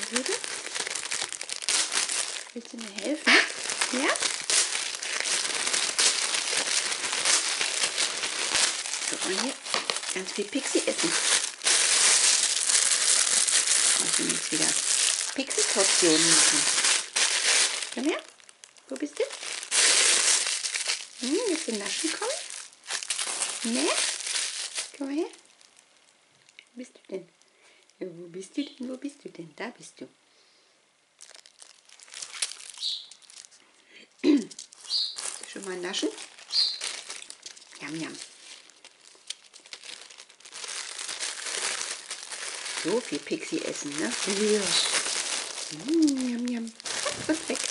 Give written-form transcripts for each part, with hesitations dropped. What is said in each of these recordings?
würde. Willst du mir helfen? Ja? So, und hier ganz viel Pixie essen. Und wir jetzt wieder Pixie-Portionen machen. Komm her. Wo bist du? Willst du naschen kommen? Ne? Komm mal her. Wo bist du denn? Ja, wo bist du denn? Wo bist du denn? Da bist du. Schon mal naschen? Jam, jam. So viel Pixie essen, ne? Ja. Jam, jam. Und weg.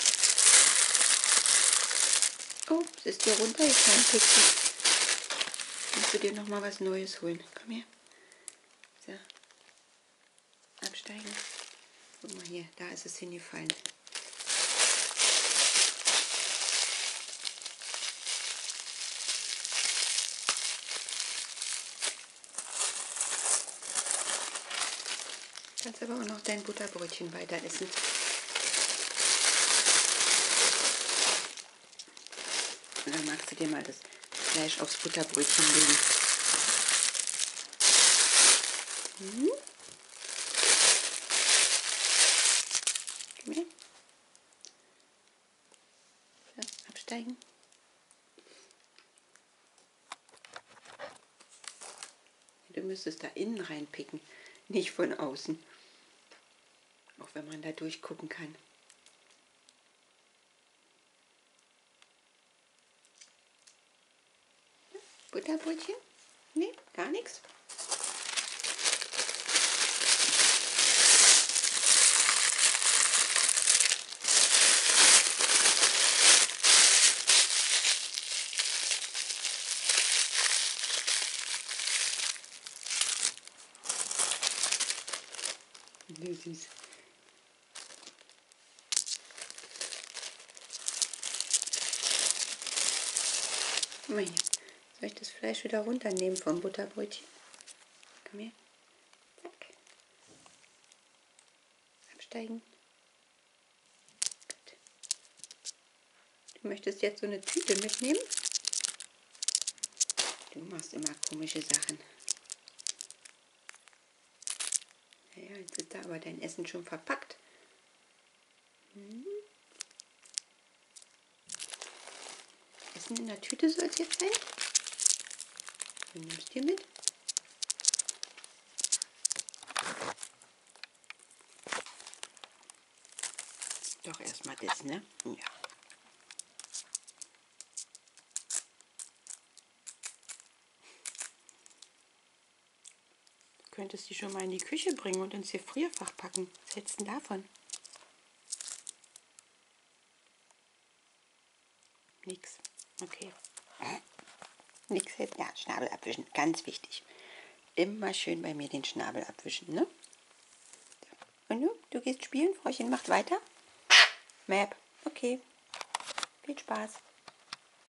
Oh, es ist dir runtergefallen, Pixie. Musst du dir noch mal was Neues holen. Komm her. So. Absteigen. Guck mal hier, da ist es hingefallen. Du kannst aber auch noch dein Butterbrötchen weiter essen. Und dann magst du dir mal das Fleisch aufs Butterbrötchen legen. Komm her. So, absteigen. Du müsstest da innen reinpicken, nicht von außen. Auch wenn man da durchgucken kann. Butterbrötchen? Nee, gar nichts. Wie süß. Guck mal hier. Soll ich das Fleisch wieder runternehmen vom Butterbrötchen? Komm her. Zack. Absteigen. Gut. Du möchtest jetzt so eine Tüte mitnehmen? Du machst immer komische Sachen. Ja, jetzt ist da aber dein Essen schon verpackt. Essen in der Tüte soll es jetzt sein? Du nimmst dir mit. Doch erstmal das, ne? Ja. Du könntest die schon mal in die Küche bringen und ins Gefrierfach packen. Was hältst du denn davon? Nix. Okay. Nix jetzt. Ja, Schnabel abwischen. Ganz wichtig. Immer schön bei mir den Schnabel abwischen, ne? Und du gehst spielen? Frauchen macht weiter? Map. Okay. Viel Spaß.